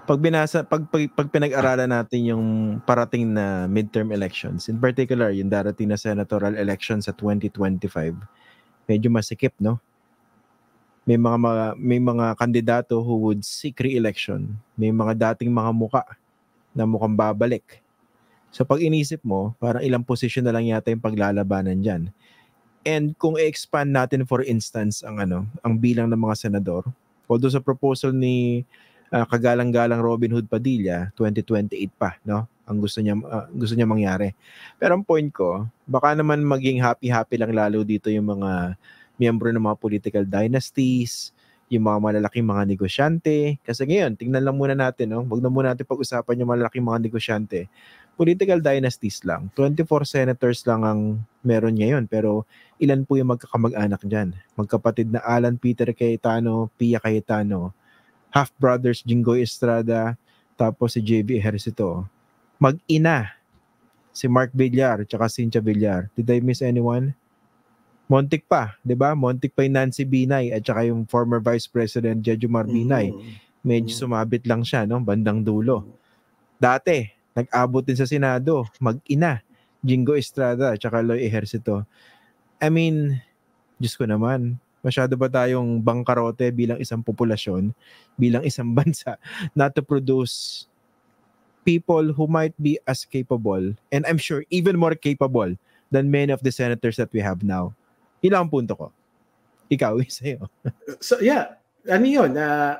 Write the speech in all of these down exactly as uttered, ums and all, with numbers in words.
Pag binasa, pag, pag, pag pinag-aralan natin yung parating na midterm elections, in particular, yung darating na senatorial elections sa twenty twenty-five, medyo masikip, no? May mga, mga may mga kandidato who would seek re-election. May mga dating mga muka na mukhang babalik. So pag inisip mo, parang ilang posisyon na lang yata yung paglalabanan dyan. And kung i-expand natin for instance ang ano, ang bilang ng mga senador, although sa proposal ni uh, kagalang-galang Robin Hood Padilla, twenty twenty-eight pa, no? Ang gusto niya uh, gusto niya mangyari. Pero ang point ko, baka naman maging happy-happy lang lalo dito yung mga miyembro ng mga political dynasties, yung mga malalaking mga negosyante. Kasi ngayon, tingnan lang muna natin, no? Wag na muna natin pag-usapan yung malalaking mga negosyante. Political dynasties lang. twenty-four senators lang ang meron ngayon. Pero ilan po yung magkakamag-anak dyan? Magkapatid na Alan Peter Cayetano, Pia Cayetano, half-brothers Jinggoy Estrada, tapos si J B Ejercito. Mag-ina, si Mark Villar, tsaka Cynthia Villar. Did I miss anyone? Montik pa, 'di ba? Montik pa yung Nancy Binay at saka yung former Vice President Jejomar Binay. Medyo sumabit lang siya, no? Bandang dulo. Dati, nag-abot din sa Senado, mag-ina, Jinggoy Estrada at saka Loy Ejercito. I mean, Diyos ko naman, masyado ba tayong bangkarote bilang isang populasyon, bilang isang bansa, not to produce people who might be as capable, and I'm sure even more capable than many of the senators that we have now. Yun lang ang punto ko. Ikaw, sa'yo. So yeah, ano yun? Uh,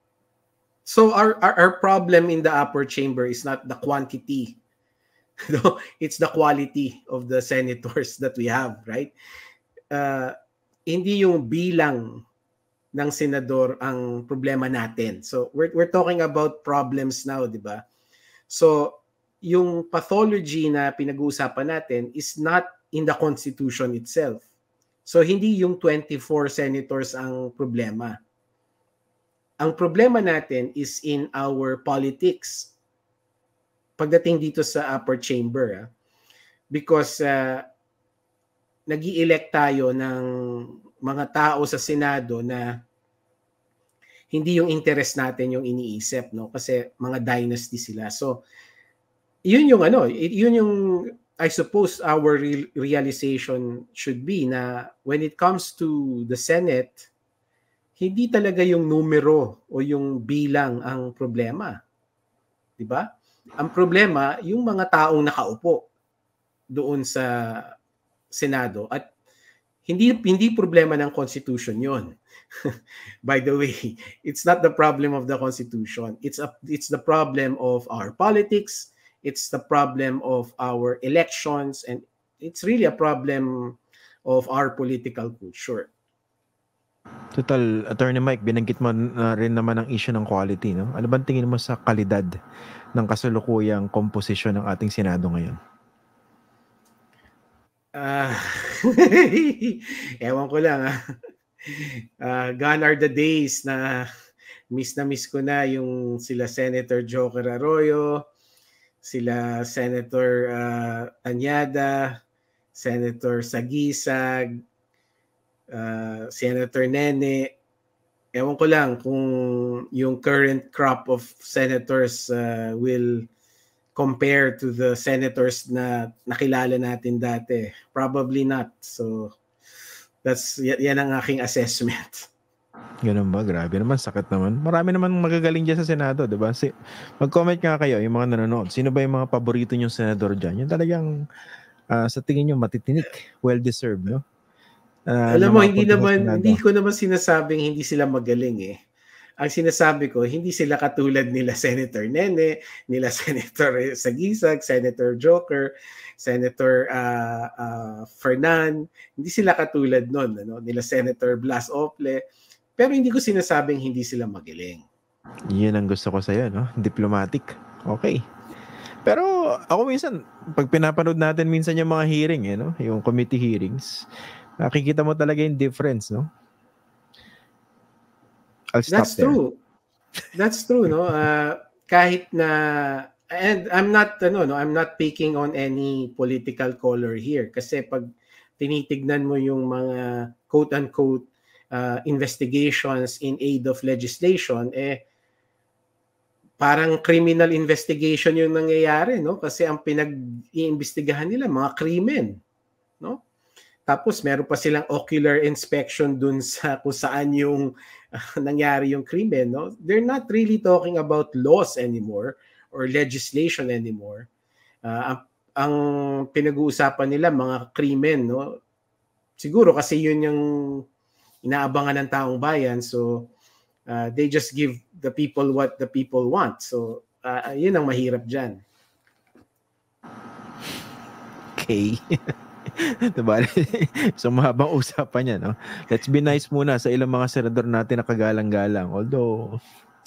so our, our our problem in the upper chamber is not the quantity. No, it's the quality of the senators that we have, right? Uh, hindi yung bilang ng senador ang problema natin. So we're we're talking about problems now, di ba? So yung pathology na pinag-uusapan natin is not in the Constitution itself. So hindi yung twenty-four senators ang problema. Ang problema natin is in our politics. Pagdating dito sa upper chamber, ah, because uh, nag-i-elect tayo ng mga tao sa Senado na hindi yung interest natin yung iniisip, no? Kasi mga dynasty sila. So yun yung ano, yun yung I suppose our re- realization should be na when it comes to the Senate, hindi talaga yung numero o yung bilang ang problema. 'Di ba? Ang problema, yung mga taong nakaupo doon sa Senado at hindi hindi problema ng Constitution 'yon. By the way, it's not the problem of the Constitution. It's a it's the problem of our politics. It's the problem of our elections, and it's really a problem of our political culture. Total, Attorney Mike, binanggit mo na rin naman ang issue ng quality, no? Ano bang tingin mo sa kalidad ng kasalukuyang komposisyon ng ating Senado ngayon? Uh, ewan ko lang. Ah. Uh, gone are the days na miss na miss ko na yung sila Senator Joker Arroyo, sila Senator uh, Anyada, Senator Sagisag, uh, Senator Nene. Ewan ko lang kung yung current crop of senators uh, will compare to the senators na nakilala natin dati. Probably not. So that's y- yan ang aking assessment. Ganun ba? Grabe naman, sakit naman. Marami naman magagaling dyan sa Senado, di ba? Si, mag-comment nga kayo, yung mga nanonood. Sino ba yung mga paborito nyong senador dyan? Yung talagang uh, sa tingin nyo matitinik, well-deserved, no? Uh, Alam mo, hindi naman, hindi ko naman sinasabing hindi sila magaling eh. Ang sinasabi ko, hindi sila katulad nila Senator Nene, nila Senator Sagisag, Senator Joker, Senator uh, uh, Fernan. Hindi sila katulad nun, ano? Nila Senator Blas Ople. Pero hindi ko sinasabing hindi sila magaling. Yan ang gusto ko sa'yo, no? Diplomatic. Okay. Pero ako minsan, pag pinapanood natin minsan yung mga hearing, eh, no? Yung committee hearings, nakikita mo talaga yung difference, no? I'll stop That's there. true. That's true, no? Uh, kahit na, and I'm not, ano, no, I'm not picking on any political color here. Kasi pag tinitignan mo yung mga quote-unquote uh, investigations in aid of legislation, eh, parang criminal investigation yung nangyayari, no? Kasi ang pinag-iimbestigahan nila mga krimen, no? Tapos meron pa silang ocular inspection dun sa kung saan yung uh, nangyari yung krimen, no? They're not really talking about laws anymore or legislation anymore. Uh, ang, ang pinag-uusapan nila mga krimen, no? Siguro kasi yun yung inaabangan ng taong bayan, so Uh, they just give the people what the people want. So, uh, yun ang mahirap dyan. Okay. Diba? So, mahabang usapan yan, no? Let's be nice muna sa ilang mga senador natin na kagalang-galang. Although,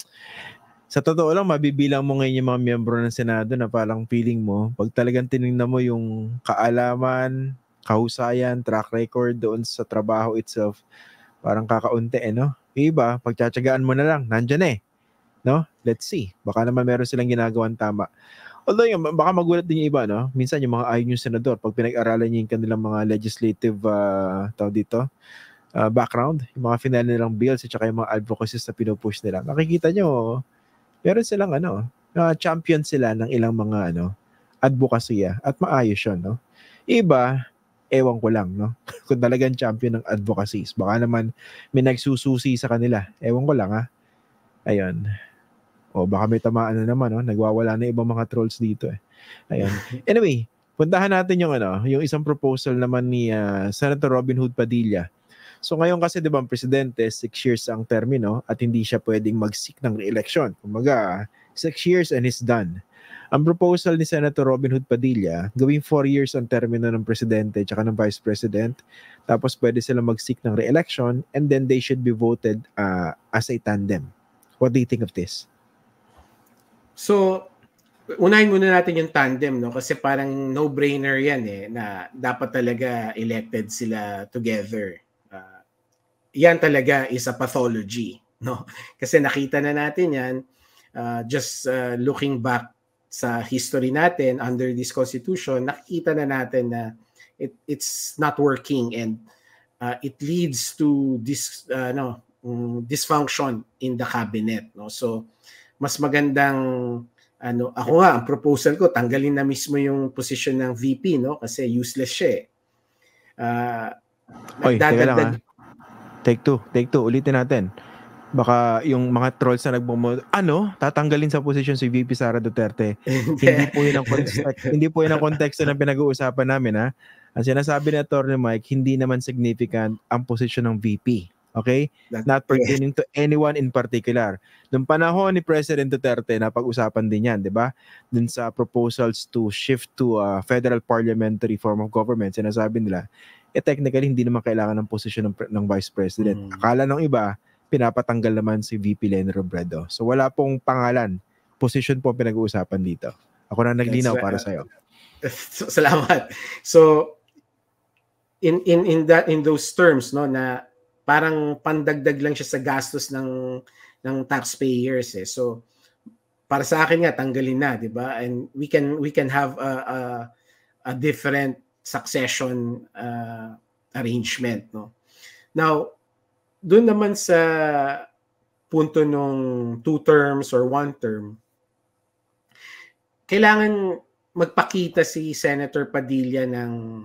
sa totoo lang, mabibilang mo ngayon yung mga miyembro ng Senado na parang feeling mo, pag talagang tinignan mo yung kaalaman, kahusayan, track record doon sa trabaho itself, parang kakaunti, eh, no? Iba, pagtsatsagaan mo na lang, nandyan eh. No? Let's see. Baka naman meron silang ginagawang tama. Although, yung, baka magulat din yung iba, no? Minsan, yung mga ayon yung senador, pag pinag-aralan niyo yung kanilang mga legislative, uh, tawag dito, uh, background, yung mga final nilang bills, at saka yung mga advocacies na pinupush nila, makikita nyo, meron silang, ano, uh, champion sila ng ilang mga, ano, advokasya, at maayos yun, no? Iba, ewan ko lang, no? Kung talagang champion ng advocacies. Baka naman may nagsususi sa kanila. Ewan ko lang, ha? Ayun. O baka may tamaan na naman, no? Nagwawala na ibang mga trolls dito, eh. Ayun. Anyway, puntahan natin yung, ano, yung isang proposal naman ni uh, Senator Robin Hood Padilla. So ngayon kasi, di ba, ang presidente, six years ang termino at hindi siya pwedeng mag-seek ng re-election. Kumaga, six years and he's done. Ang proposal ni Senator Robin Hood Padilla, gawing four years ang termino ng presidente at ng vice president, tapos pwede sila mag-seek ng re-election and then they should be voted uh, as a tandem. What do you think of this? So, unahin muna natin yung tandem, no? Kasi parang no-brainer yan eh, na dapat talaga elected sila together. Uh, yan talaga is a pathology, no? Kasi nakita na natin yan, uh, just uh, looking back sa history natin under this constitution, nakikita na natin na it, it's not working and uh, it leads to this uh, no um, dysfunction in the cabinet, no? So mas magandang ano, ako nga ang proposal ko tanggalin na mismo yung position ng V P, no? Kasi useless siya eh. Uh, Oy, teka lang, ha? Take two, take two, ulitin natin. Baka yung mga trolls na nagbomo, ano, tatanggalin sa posisyon si V P Sara Duterte. Hindi po yun ang context, hindi po yun ang konteksto ng pinag-uusapan namin, ha. Ang sinasabi ni Attorney Mike, hindi naman significant ang posisyon ng V P. Okay? Not pertaining to anyone in particular. Noong panahon ni President Duterte, napag-usapan din yan, di ba? Dun sa proposals to shift to a federal parliamentary form of government, sinasabi nila, eh technically hindi naman kailangan ng posisyon ng, ng Vice President. Mm. Akala ng iba, pinapatanggal naman si V P Leni Robredo. So wala pong pangalan. Position po pinag-uusapan dito. Ako na naglinaw right. Para sa'yo. So, salamat. So in in in that in those terms, no, na parang pandagdag lang siya sa gastos ng ng taxpayers eh. So para sa akin nga tanggalin na, 'di ba? And we can we can have a a, a different succession uh, arrangement, no. Now doon naman sa punto nung two terms or one term, kailangan magpakita si Senator Padilla ng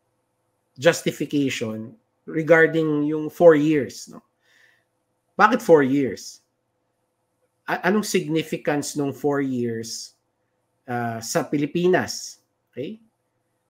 justification regarding yung four years. No? Bakit four years? A- anong significance nung four years uh, sa Pilipinas? Okay?